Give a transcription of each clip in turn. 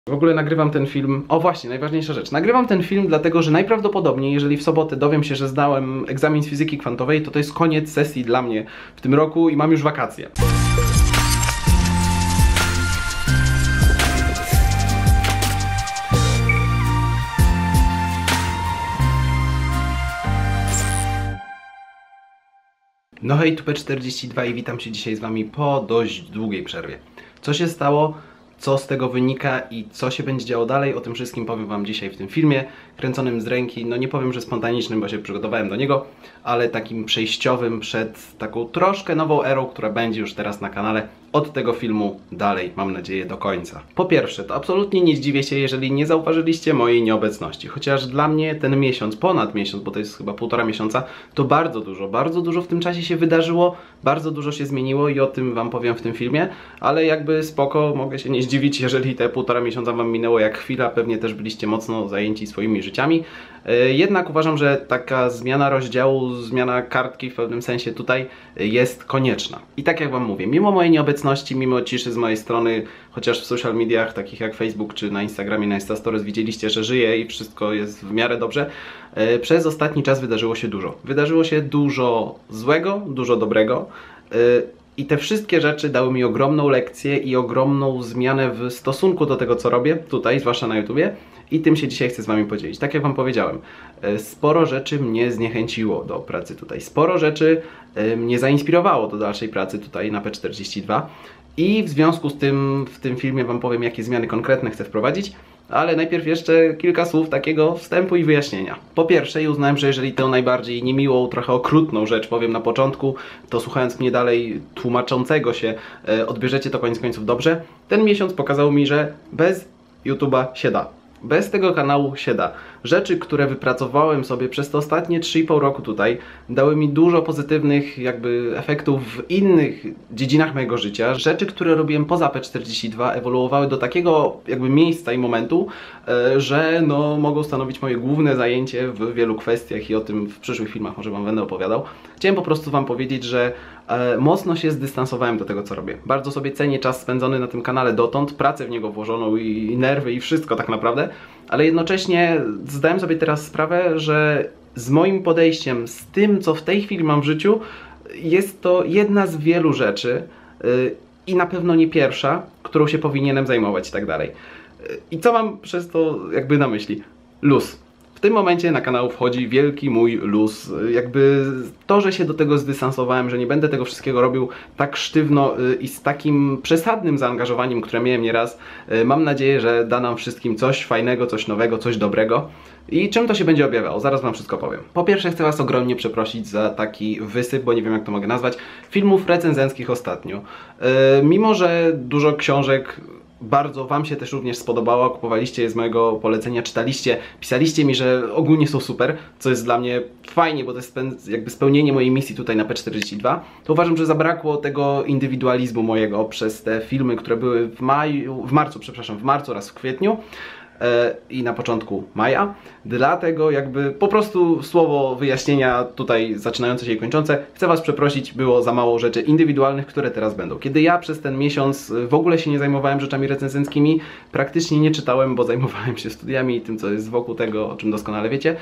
W ogóle nagrywam ten film, o właśnie, najważniejsza rzecz. Nagrywam ten film dlatego, że najprawdopodobniej, jeżeli w sobotę dowiem się, że zdałem egzamin z fizyki kwantowej, to jest koniec sesji dla mnie w tym roku i mam już wakacje. No hej, Tupe42 i witam się dzisiaj z wami po dość długiej przerwie. Co się stało? Co z tego wynika i co się będzie działo dalej, o tym wszystkim powiem wam dzisiaj w tym filmie, kręconym z ręki, no nie powiem, że spontanicznym, bo się przygotowałem do niego, ale takim przejściowym przed taką troszkę nową erą, która będzie już teraz na kanale, od tego filmu dalej, mam nadzieję, do końca. Po pierwsze, to absolutnie nie zdziwię się, jeżeli nie zauważyliście mojej nieobecności, chociaż dla mnie ten miesiąc, ponad miesiąc, bo to jest chyba 1,5 miesiąca, to bardzo dużo w tym czasie się wydarzyło, bardzo dużo się zmieniło i o tym wam powiem w tym filmie, ale jakby spoko, mogę się nie zdziwić, jeżeli te 1,5 miesiąca wam minęło jak chwila, pewnie też byliście mocno zajęci swoimi życiami. Jednak uważam, że taka zmiana rozdziału, zmiana kartki w pewnym sensie tutaj jest konieczna. I tak jak wam mówię, mimo mojej nieobecności, mimo ciszy z mojej strony, chociaż w social mediach takich jak Facebook czy na Instagramie, na Insta Stories widzieliście, że żyję i wszystko jest w miarę dobrze, przez ostatni czas wydarzyło się dużo. Wydarzyło się dużo złego, dużo dobrego. I te wszystkie rzeczy dały mi ogromną lekcję i ogromną zmianę w stosunku do tego, co robię tutaj, zwłaszcza na YouTubie. I tym się dzisiaj chcę z wami podzielić. Tak jak wam powiedziałem, sporo rzeczy mnie zniechęciło do pracy tutaj. Sporo rzeczy mnie zainspirowało do dalszej pracy tutaj na P42. I w związku z tym w tym filmie wam powiem, jakie zmiany konkretne chcę wprowadzić. Ale najpierw jeszcze kilka słów takiego wstępu i wyjaśnienia. Po pierwsze, uznałem, że jeżeli tę najbardziej niemiłą, trochę okrutną rzecz powiem na początku, to słuchając mnie dalej tłumaczącego się, odbierzecie to koniec końców dobrze. Ten miesiąc pokazał mi, że bez YouTube'a się da. Bez tego kanału się da. Rzeczy, które wypracowałem sobie przez te ostatnie 3,5 roku tutaj, dały mi dużo pozytywnych jakby efektów w innych dziedzinach mojego życia. Rzeczy, które robiłem poza P42 ewoluowały do takiego jakby miejsca i momentu, że no, mogą stanowić moje główne zajęcie w wielu kwestiach i o tym w przyszłych filmach może wam będę opowiadał. Chciałem po prostu wam powiedzieć, że mocno się zdystansowałem do tego, co robię. Bardzo sobie cenię czas spędzony na tym kanale dotąd, pracę w niego włożoną i nerwy i wszystko tak naprawdę, ale jednocześnie zdałem sobie teraz sprawę, że z moim podejściem, z tym, co w tej chwili mam w życiu, jest to jedna z wielu rzeczy i na pewno nie pierwsza, którą się powinienem zajmować i tak dalej. I co mam przez to jakby na myśli? Luz. W tym momencie na kanał wchodzi wielki mój luz. Jakby to, że się do tego zdystansowałem, że nie będę tego wszystkiego robił tak sztywno i z takim przesadnym zaangażowaniem, które miałem nieraz, mam nadzieję, że da nam wszystkim coś fajnego, coś nowego, coś dobrego. I czym to się będzie objawiało? Zaraz wam wszystko powiem. Po pierwsze chcę was ogromnie przeprosić za taki wysyp, bo nie wiem jak to mogę nazwać, filmów recenzenckich ostatnio. Mimo że dużo książek bardzo wam się też również spodobało, kupowaliście je z mojego polecenia, czytaliście, pisaliście mi, że ogólnie są super, co jest dla mnie fajnie, bo to jest jakby spełnienie mojej misji tutaj na P42, to uważam, że zabrakło tego indywidualizmu mojego przez te filmy, które były w marcu oraz w kwietniu i na początku maja. Dlatego jakby po prostu słowo wyjaśnienia tutaj zaczynające się i kończące. Chcę was przeprosić, było za mało rzeczy indywidualnych, które teraz będą. Kiedy ja przez ten miesiąc w ogóle się nie zajmowałem rzeczami recenzenckimi, praktycznie nie czytałem, bo zajmowałem się studiami i tym, co jest wokół tego, o czym doskonale wiecie,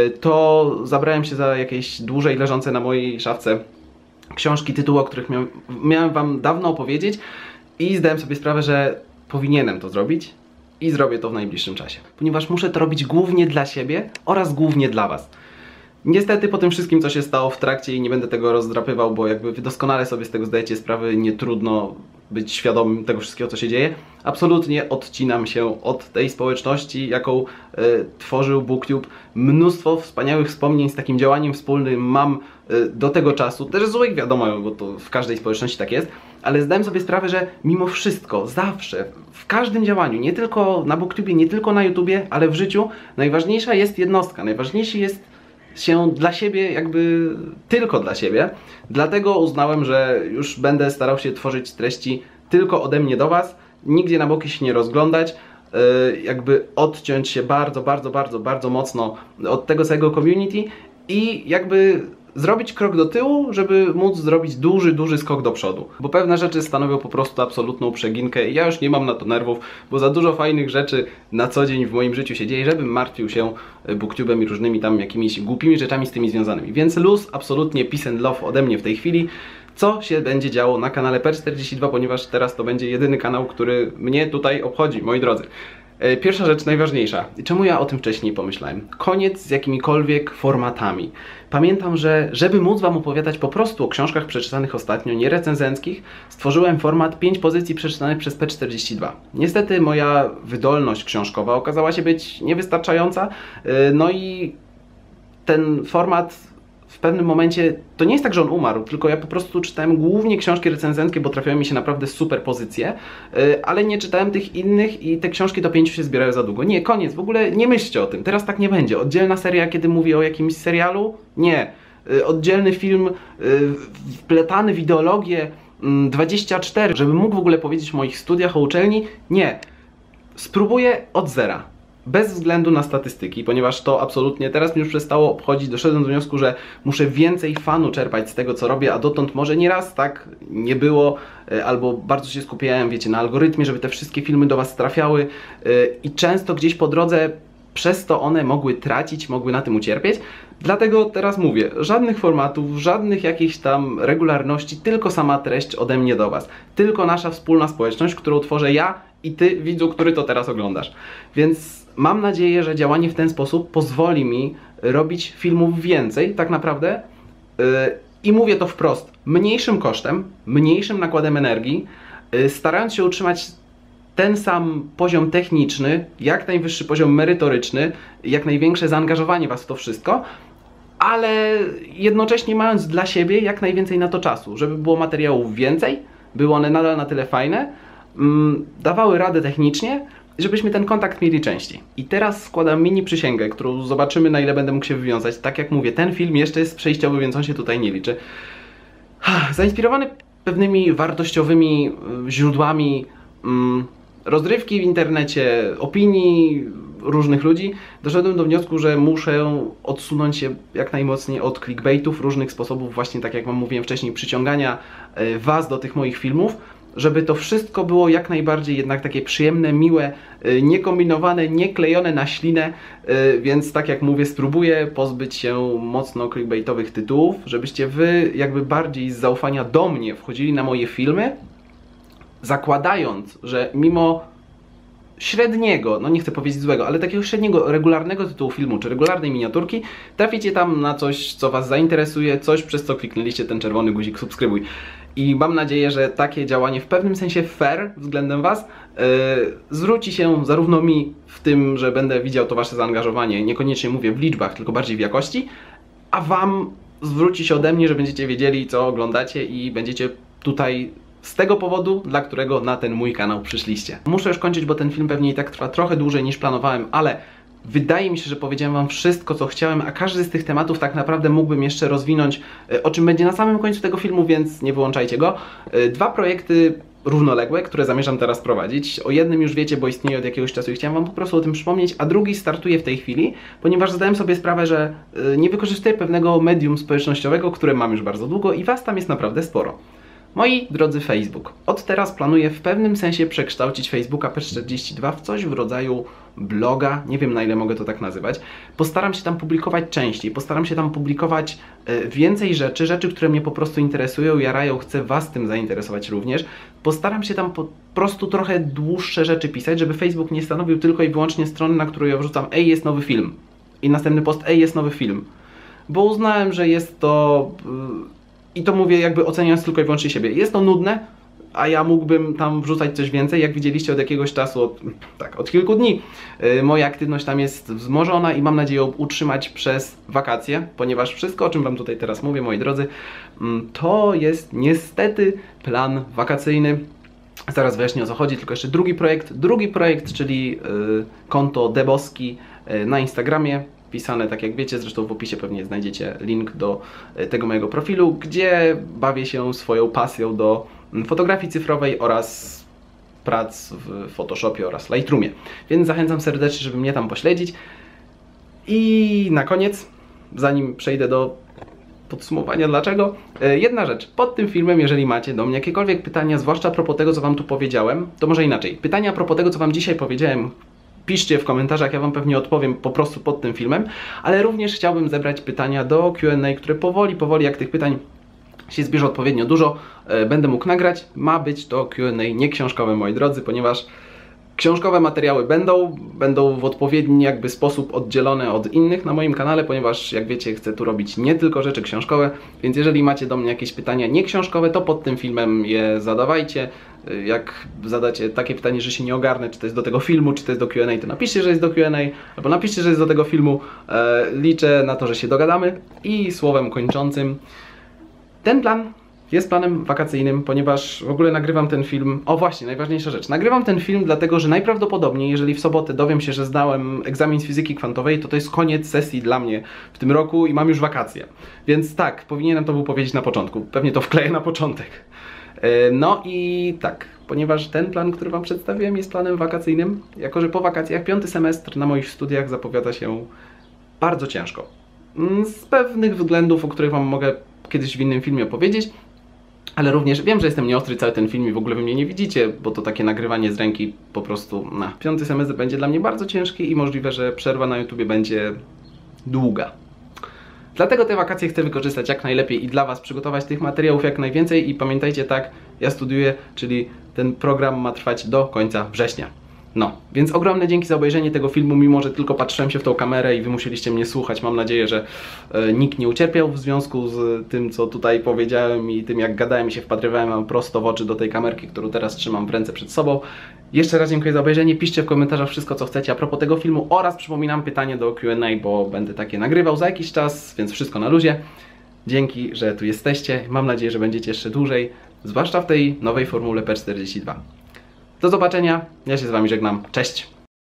to zabrałem się za jakieś dłużej leżące na mojej szafce książki, tytuły, o których miałem wam dawno opowiedzieć i zdałem sobie sprawę, że powinienem to zrobić. I zrobię to w najbliższym czasie, ponieważ muszę to robić głównie dla siebie oraz głównie dla was. Niestety po tym wszystkim, co się stało w trakcie i nie będę tego rozdrapywał, bo jakby wy doskonale sobie z tego zdajecie sprawę, nie trudno być świadomym tego wszystkiego, co się dzieje. Absolutnie odcinam się od tej społeczności, jaką tworzył BookTube. Mnóstwo wspaniałych wspomnień z takim działaniem wspólnym mam do tego czasu. Też złych, wiadomo, bo to w każdej społeczności tak jest. Ale zdałem sobie sprawę, że mimo wszystko, zawsze, w każdym działaniu, nie tylko na BookTubie, nie tylko na YouTubie, ale w życiu, najważniejsza jest jednostka. Najważniejszy jest się dla siebie, jakby tylko dla siebie. Dlatego uznałem, że już będę starał się tworzyć treści tylko ode mnie do was, nigdzie na boki się nie rozglądać, jakby odciąć się bardzo mocno od tego całego community i jakby zrobić krok do tyłu, żeby móc zrobić duży skok do przodu. Bo pewne rzeczy stanowią po prostu absolutną przeginkę i ja już nie mam na to nerwów, bo za dużo fajnych rzeczy na co dzień w moim życiu się dzieje, żebym martwił się booktube'em i różnymi tam jakimiś głupimi rzeczami z tymi związanymi. Więc luz, absolutnie peace and love ode mnie w tej chwili. Co się będzie działo na kanale Per42, ponieważ teraz to będzie jedyny kanał, który mnie tutaj obchodzi, moi drodzy. Pierwsza rzecz, najważniejsza. Czemu ja o tym wcześniej pomyślałem? Koniec z jakimikolwiek formatami. Pamiętam, że żeby móc Wam opowiadać po prostu o książkach przeczytanych ostatnio, nie recenzenckich, stworzyłem format 5 pozycji przeczytanych przez P42. Niestety moja wydolność książkowa okazała się być niewystarczająca, no i ten format w pewnym momencie, to nie jest tak, że on umarł, tylko ja po prostu czytałem głównie książki recenzenckie, bo trafiały mi się naprawdę super pozycje, ale nie czytałem tych innych i te książki do 5 się zbierają za długo. Nie, koniec, w ogóle nie myślcie o tym, teraz tak nie będzie. Oddzielna seria, kiedy mówię o jakimś serialu? Nie. Oddzielny film wpletany w ideologię 24, żebym mógł w ogóle powiedzieć o moich studiach, o uczelni? Nie. Spróbuję od zera. Bez względu na statystyki, ponieważ to absolutnie teraz mi już przestało obchodzić, doszedłem do wniosku, że muszę więcej fanu czerpać z tego, co robię, a dotąd może nieraz tak nie było, albo bardzo się skupiałem, wiecie, na algorytmie, żeby te wszystkie filmy do Was trafiały i często gdzieś po drodze przez to one mogły tracić, mogły na tym ucierpieć. Dlatego teraz mówię, żadnych formatów, żadnych jakichś tam regularności, tylko sama treść ode mnie do Was. Tylko nasza wspólna społeczność, którą tworzę ja i Ty, widzu, który to teraz oglądasz. Więc mam nadzieję, że działanie w ten sposób pozwoli mi robić filmów więcej, tak naprawdę. I mówię to wprost, mniejszym kosztem, mniejszym nakładem energii, starając się utrzymać ten sam poziom techniczny, jak najwyższy poziom merytoryczny, jak największe zaangażowanie Was w to wszystko, ale jednocześnie mając dla siebie jak najwięcej na to czasu, żeby było materiałów więcej, były one nadal na tyle fajne, dawały radę technicznie, żebyśmy ten kontakt mieli częściej. I teraz składam mini przysięgę, którą zobaczymy, na ile będę mógł się wywiązać. Tak jak mówię, ten film jeszcze jest przejściowy, więc on się tutaj nie liczy. Zainspirowany pewnymi wartościowymi źródłami rozrywki w internecie, opinii różnych ludzi, doszedłem do wniosku, że muszę odsunąć się jak najmocniej od clickbaitów, różnych sposobów, właśnie tak jak Wam mówiłem wcześniej, przyciągania Was do tych moich filmów, żeby to wszystko było jak najbardziej jednak takie przyjemne, miłe, niekombinowane, nieklejone na ślinę, więc tak jak mówię, spróbuję pozbyć się mocno clickbaitowych tytułów, żebyście Wy jakby bardziej z zaufania do mnie wchodzili na moje filmy, zakładając, że mimo średniego, no nie chcę powiedzieć złego, ale takiego średniego, regularnego tytułu filmu, czy regularnej miniaturki, traficie tam na coś, co Was zainteresuje, coś, przez co kliknęliście ten czerwony guzik subskrybuj. I mam nadzieję, że takie działanie w pewnym sensie fair względem Was zwróci się zarówno mi w tym, że będę widział to Wasze zaangażowanie, niekoniecznie mówię w liczbach, tylko bardziej w jakości, a Wam zwróci się ode mnie, że będziecie wiedzieli, co oglądacie i będziecie tutaj z tego powodu, dla którego na ten mój kanał przyszliście. Muszę już kończyć, bo ten film pewnie i tak trwa trochę dłużej niż planowałem, ale wydaje mi się, że powiedziałem Wam wszystko, co chciałem, a każdy z tych tematów tak naprawdę mógłbym jeszcze rozwinąć, o czym będzie na samym końcu tego filmu, więc nie wyłączajcie go. Dwa projekty równoległe, które zamierzam teraz prowadzić. O jednym już wiecie, bo istnieje od jakiegoś czasu i chciałem Wam po prostu o tym przypomnieć, a drugi startuje w tej chwili, ponieważ zdałem sobie sprawę, że nie wykorzystuję pewnego medium społecznościowego, które mam już bardzo długo i Was tam jest naprawdę sporo. Moi drodzy Facebook, od teraz planuję w pewnym sensie przekształcić Facebooka Per42 w coś w rodzaju bloga, nie wiem na ile mogę to tak nazywać. Postaram się tam publikować częściej, postaram się tam publikować więcej rzeczy, które mnie po prostu interesują, jarają, chcę Was tym zainteresować również. Postaram się tam po prostu trochę dłuższe rzeczy pisać, żeby Facebook nie stanowił tylko i wyłącznie strony, na którą ja wrzucam ej, jest nowy film i następny post, ej, jest nowy film. Bo uznałem, że jest to... I to mówię jakby oceniając tylko i wyłącznie siebie. Jest to nudne, a ja mógłbym tam wrzucać coś więcej. Jak widzieliście od jakiegoś czasu, od kilku dni, moja aktywność tam jest wzmożona i mam nadzieję ją utrzymać przez wakacje, ponieważ wszystko, o czym Wam tutaj teraz mówię, moi drodzy, to jest niestety plan wakacyjny. Zaraz wyjaśnię, o co chodzi, tylko jeszcze drugi projekt, czyli konto Deboski na Instagramie. Pisane, tak jak wiecie, zresztą w opisie pewnie znajdziecie link do tego mojego profilu, gdzie bawię się swoją pasją do fotografii cyfrowej oraz prac w Photoshopie oraz Lightroomie. Więc zachęcam serdecznie, żeby mnie tam pośledzić. I na koniec, zanim przejdę do podsumowania dlaczego. Jedna rzecz, pod tym filmem, jeżeli macie do mnie jakiekolwiek pytania, zwłaszcza a propos tego, co wam tu powiedziałem, to może inaczej. Pytania a propos tego, co wam dzisiaj powiedziałem, piszcie w komentarzach, ja wam pewnie odpowiem po prostu pod tym filmem, ale również chciałbym zebrać pytania do Q&A, które powoli, jak tych pytań się zbierze odpowiednio dużo, będę mógł nagrać. Ma być to Q&A nie książkowe, moi drodzy, ponieważ książkowe materiały będą w odpowiedni jakby sposób oddzielone od innych na moim kanale, ponieważ jak wiecie, chcę tu robić nie tylko rzeczy książkowe, więc jeżeli macie do mnie jakieś pytania nieksiążkowe, to pod tym filmem je zadawajcie. Jak zadacie takie pytanie, że się nie ogarnę, czy to jest do tego filmu, czy to jest do Q&A, to napiszcie, że jest do Q&A, albo napiszcie, że jest do tego filmu. Liczę na to, że się dogadamy. I słowem kończącym, ten plan jest planem wakacyjnym, ponieważ w ogóle nagrywam ten film... O właśnie, najważniejsza rzecz. Nagrywam ten film dlatego, że najprawdopodobniej, jeżeli w sobotę dowiem się, że zdałem egzamin z fizyki kwantowej, to jest koniec sesji dla mnie w tym roku i mam już wakacje. Więc tak, powinienem to był powiedzieć na początku. Pewnie to wkleję na początek. No i tak, ponieważ ten plan, który wam przedstawiłem, jest planem wakacyjnym, jako że po wakacjach 5. semestr na moich studiach zapowiada się bardzo ciężko. Z pewnych względów, o których wam mogę kiedyś w innym filmie opowiedzieć, ale również wiem, że jestem nieostry cały ten film i w ogóle wy mnie nie widzicie, bo to takie nagrywanie z ręki po prostu... 5. semestr będzie dla mnie bardzo ciężki i możliwe, że przerwa na YouTubie będzie długa. Dlatego te wakacje chcę wykorzystać jak najlepiej i dla was przygotować tych materiałów jak najwięcej i pamiętajcie, tak, ja studiuję, czyli ten program ma trwać do końca września. No, więc ogromne dzięki za obejrzenie tego filmu, mimo że tylko patrzyłem się w tą kamerę i wy musieliście mnie słuchać. Mam nadzieję, że nikt nie ucierpiał w związku z tym, co tutaj powiedziałem i tym, jak gadałem i się wpatrywałem prosto w oczy do tej kamerki, którą teraz trzymam w ręce przed sobą. Jeszcze raz dziękuję za obejrzenie, piszcie w komentarzach wszystko, co chcecie a propos tego filmu oraz przypominam pytanie do Q&A, bo będę takie nagrywał za jakiś czas, więc wszystko na luzie. Dzięki, że tu jesteście. Mam nadzieję, że będziecie jeszcze dłużej, zwłaszcza w tej nowej formule P42. Do zobaczenia, ja się z wami żegnam, cześć!